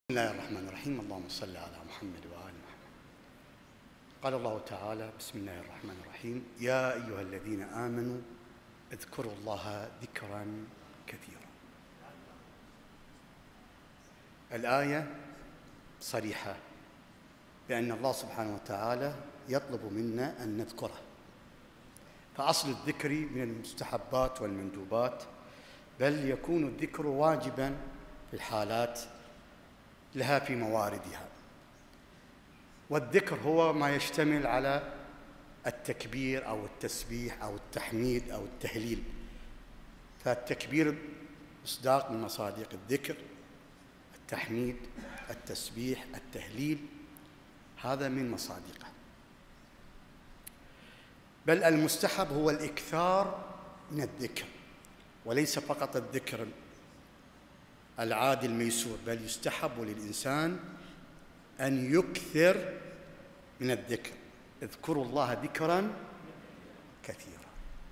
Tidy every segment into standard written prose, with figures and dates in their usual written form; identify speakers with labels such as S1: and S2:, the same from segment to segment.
S1: بسم الله الرحمن الرحيم. اللهم صل على محمد وآل محمد. قال الله تعالى: بسم الله الرحمن الرحيم: يا أيها الذين آمنوا اذكروا الله ذكرا كثيرا. الآية صريحة بأن الله سبحانه وتعالى يطلب منا أن نذكره، فأصل الذكر من المستحبات والمندوبات، بل يكون الذكر واجبا في الحالات لها في مواردها. والذكر هو ما يشتمل على التكبير أو التسبيح أو التحميد أو التهليل. فالتكبير مصداق من مصادق الذكر، التحميد، التسبيح، التهليل، هذا من مصادقه. بل المستحب هو الإكثار من الذكر، وليس فقط الذكر العادي الميسور، بل يستحب للإنسان أن يكثر من الذكر. اذكروا الله ذكرا كثيرا.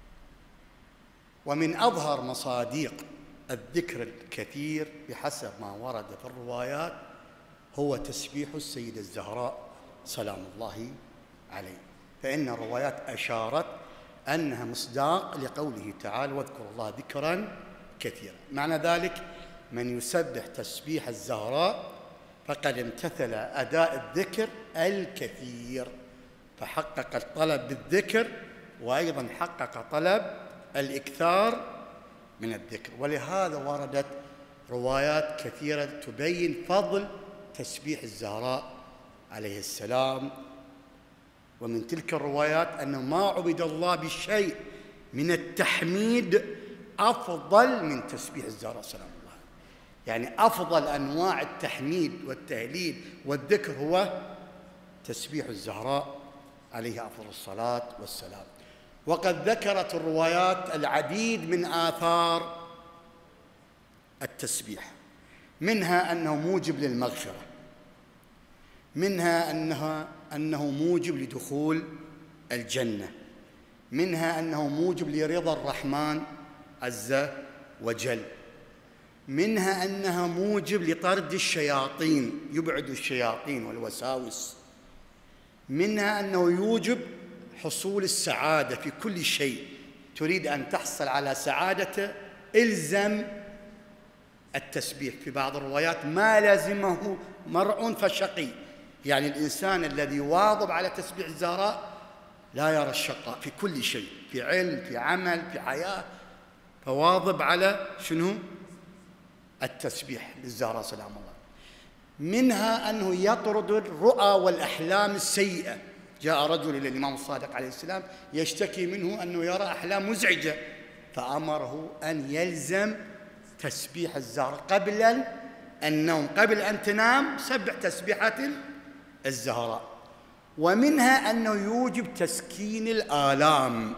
S1: ومن أظهر مصادق الذكر الكثير بحسب ما ورد في الروايات هو تسبيح السيدة الزهراء سلام الله عليه، فإن الروايات أشارت أنها مصداق لقوله تعالى: واذكروا الله ذكرا كثيرا. معنى ذلك من يسبح تسبيح الزهراء فقد امتثل أداء الذكر الكثير، فحقق الطلب بالذكر وأيضا حقق طلب الإكثار من الذكر. ولهذا وردت روايات كثيرة تبين فضل تسبيح الزهراء عليه السلام. ومن تلك الروايات أنه ما عبد الله بشيء من التحميد أفضل من تسبيح الزهراء سلام الله. يعني أفضل أنواع التحميد والتهليل والذكر هو تسبيح الزهراء عليه أفضل الصلاة والسلام. وقد ذكرت الروايات العديد من آثار التسبيح، منها أنه موجب للمغفرة، منها أنه موجب لدخول الجنة، منها أنه موجب لرضا الرحمن عز وجل، منها أنها موجب لطرد الشياطين، يبعد الشياطين والوساوس، منها أنه يوجب حصول السعادة في كل شيء. تريد أن تحصل على سعادة إلزم التسبيح. في بعض الروايات: ما لازمه مرء فشقي، يعني الإنسان الذي واظب على تسبيح الزهراء لا يرى الشقاء في كل شيء، في علم، في عمل، في حياة، فواظب على شنو؟ التسبيح للزهراء سلام الله. منها أنه يطرد الرؤى والأحلام السيئة. جاء رجل إلى الإمام الصادق عليه السلام يشتكي منه أنه يرى أحلام مزعجة، فأمره أن يلزم تسبيح الزهراء قبل النوم، قبل أن تنام سبح تسبيحة الزهراء. ومنها أنه يوجب تسكين الآلام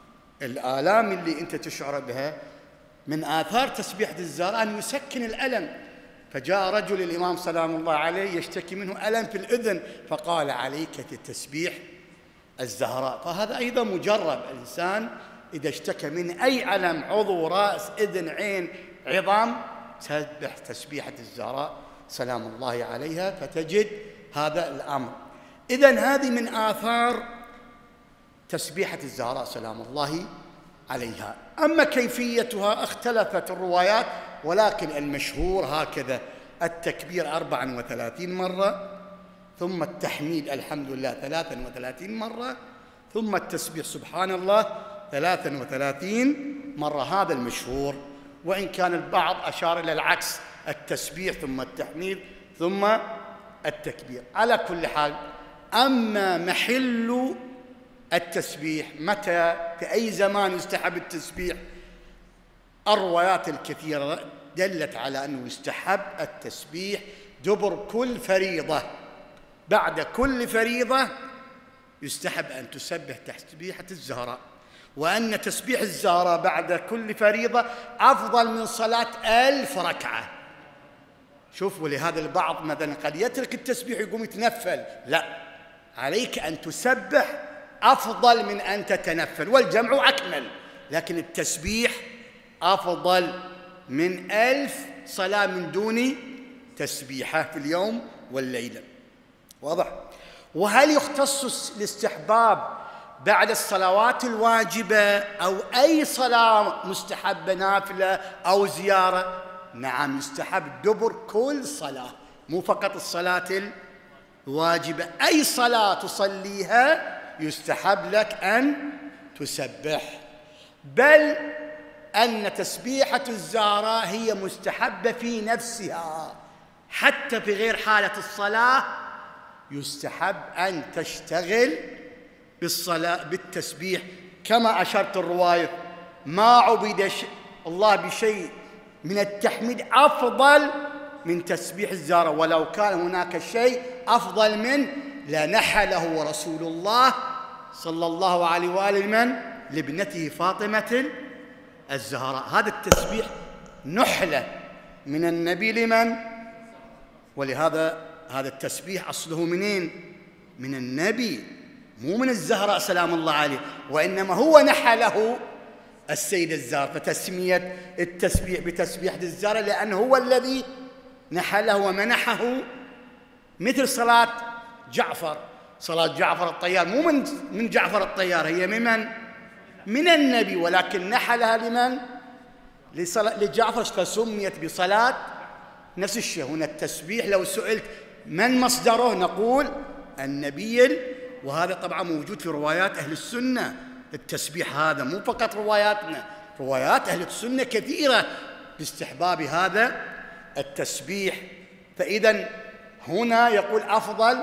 S1: اللي أنت تشعر بها. من آثار تسبيحة الزهراء أن يسكن الألم. فجاء رجل الإمام سلام الله عليه يشتكي منه ألم في الأذن، فقال: عليك بتسبيح الزهراء. فهذا أيضا مجرب. الإنسان إذا اشتكى من أي ألم، عضو، رأس، أذن، عين، عظام، سبح تسبيحة الزهراء سلام الله عليها فتجد هذا الأمر. إذن هذه من آثار تسبيحة الزهراء سلام الله عليها. أما كيفيتها اختلفت الروايات، ولكن المشهور هكذا: التكبير 34 مرة، ثم التحميد الحمد لله 33 مرة، ثم التسبيح سبحان الله 33 مرة. هذا المشهور، وإن كان البعض أشار إلى العكس: التسبيح ثم التحميد ثم التكبير. على كل حال، أما محل التسبيح متى، في أي زمان يستحب التسبيح، الروايات الكثيرة دلت على أنه يستحب التسبيح دبر كل فريضة. بعد كل فريضة يستحب أن تسبح تسبيحة الزهراء، وأن تسبيح الزهراء بعد كل فريضة أفضل من صلاة 1000 ركعة. شوف، ولهذا البعض مثلا قد يترك التسبيح يقوم يتنفل. لا، عليك أن تسبح أفضل من أن تتنفل، والجمع أكمل، لكن التسبيح أفضل من 1000 صلاة من دون تسبيحة في اليوم والليلة. واضح؟ وهل يختص الاستحباب بعد الصلوات الواجبة أو أي صلاة مستحبة نافلة أو زيارة؟ نعم، يستحب دبر كل صلاة، مو فقط الصلاة الواجبة، أي صلاة تصليها يستحب لك أن تسبح، بل أن تسبيحة الزهراء هي مستحبة في نفسها، حتى في غير حالة الصلاة يستحب أن تشتغل بالصلاة بالتسبيح، كما أشرت الرواية: ما عبد الله بشيء من التحميد أفضل من تسبيح الزهراء، ولو كان هناك شيء أفضل منه لنحله رسول الله صلى الله عليه وآله من لابنته فاطمة الزهراء. هذا التسبيح نحلة من النبي لمن؟ ولهذا هذا التسبيح أصله منين؟ من النبي، مو من الزهراء سلام الله عليه، وإنما هو نحله السيدة الزهراء، فتسمية التسبيح بتسبيح الزهراء لأنه هو الذي نحله ومنحه، مثل صلاة جعفر. صلاة جعفر الطيار مو من جعفر الطيار، هي من النبي، ولكن نحلها لمن؟ لجعفر، فسميت بصلاة. نفس الشيء هنا التسبيح، لو سئلت من مصدره نقول النبي، وهذا طبعا موجود في روايات أهل السنة. التسبيح هذا مو فقط رواياتنا، روايات أهل السنة كثيرة باستحباب هذا التسبيح. فإذا هنا يقول أفضل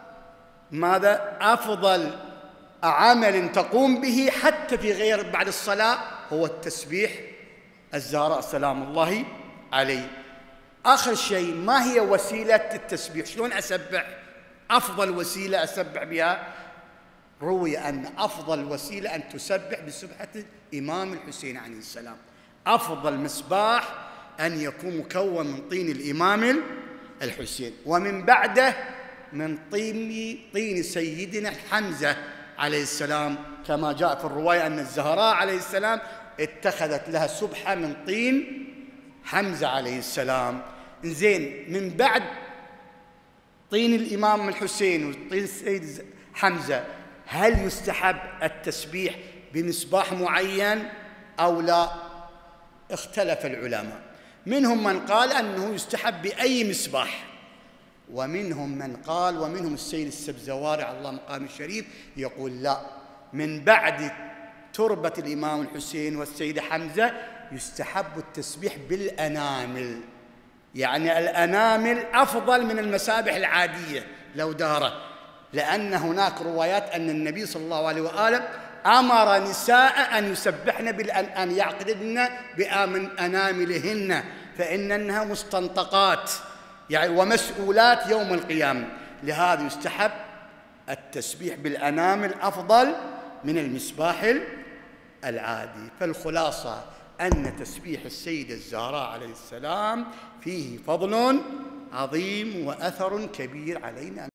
S1: ماذا؟ أفضل عمل تقوم به حتى في غير بعد الصلاة هو التسبيح الزهراء سلام الله عليه. آخر شيء، ما هي وسيلة التسبيح؟ شلون أسبح؟ أفضل وسيلة أسبح بها، روي أن أفضل وسيلة أن تسبح بسبحة الإمام الحسين عليه السلام. أفضل مسباح أن يكون مكون من طين الإمام الحسين، ومن بعده من طين سيدنا حمزة عليه السلام، كما جاء في الرواية أن الزهراء عليه السلام اتخذت لها سبحة من طين حمزة عليه السلام. زين، من بعد طين الإمام الحسين وطين السيد حمزة، هل يستحب التسبيح بمصباح معين أو لا؟ اختلف العلماء، منهم من قال أنه يستحب بأي مصباح، ومنهم من قال، ومنهم السيد السبزواري على الله مقام الشريف يقول لا، من بعد تربة الإمام الحسين والسيدة حمزة يستحب التسبيح بالأنامل، يعني الأنامل أفضل من المسابح العادية لو دارت، لأن هناك روايات أن النبي صلى الله عليه وآله أمر نساء أن يسبحن أن يعقدن بآمن أناملهن، فإنها مستنطقات يعني ومسؤولات يوم القيامة، لهذا يستحب التسبيح بالأنامل أفضل من المسباح العادي. فالخلاصة أن تسبيح السيدة الزهراء عليه السلام فيه فضل عظيم وأثر كبير علينا.